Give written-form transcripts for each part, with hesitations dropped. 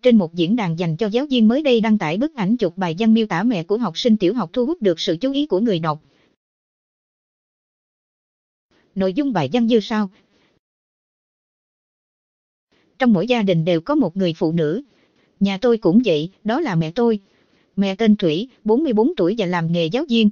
Trên một diễn đàn dành cho giáo viên mới đây đăng tải bức ảnh chụp bài văn miêu tả mẹ của học sinh tiểu học thu hút được sự chú ý của người đọc. Nội dung bài văn như sau. Trong mỗi gia đình đều có một người phụ nữ. Nhà tôi cũng vậy, đó là mẹ tôi. Mẹ tên Thủy, 44 tuổi và làm nghề giáo viên.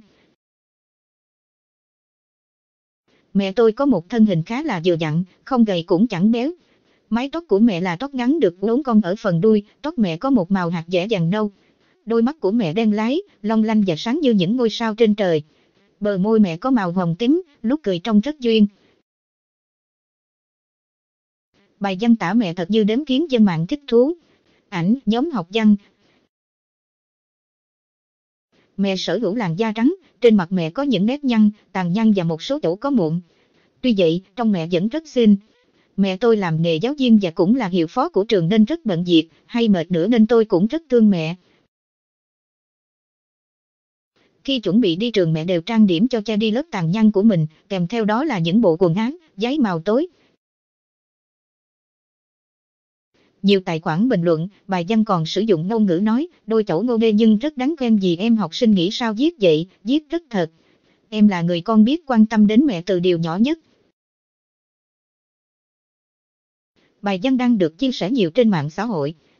Mẹ tôi có một thân hình khá là vừa vặn, không gầy cũng chẳng béo. Mái tóc của mẹ là tóc ngắn được uốn cong ở phần đuôi, tóc mẹ có một màu hạt dẻ vàng nâu. Đôi mắt của mẹ đen láy, long lanh và sáng như những ngôi sao trên trời. Bờ môi mẹ có màu hồng tím, lúc cười trông rất duyên. Bài văn tả mẹ thật như đếm kiến dân mạng thích thú. Ảnh, nhóm học văn. Mẹ sở hữu làn da trắng, trên mặt mẹ có những nếp nhăn, tàn nhăn và một số chỗ có mụn. Tuy vậy, trông mẹ vẫn rất xinh. Mẹ tôi làm nghề giáo viên và cũng là hiệu phó của trường nên rất bận việc, hay mệt nữa nên tôi cũng rất thương mẹ. Khi chuẩn bị đi trường mẹ đều trang điểm cho cha đi lớp tàn nhang của mình, kèm theo đó là những bộ quần áo, váy màu tối. Nhiều tài khoản bình luận, bài văn còn sử dụng ngôn ngữ nói, đôi chẩu ngô nghê nhưng rất đáng khen vì em học sinh nghĩ sao viết vậy, viết rất thật. Em là người con biết quan tâm đến mẹ từ điều nhỏ nhất. Bài văn đang được chia sẻ nhiều trên mạng xã hội.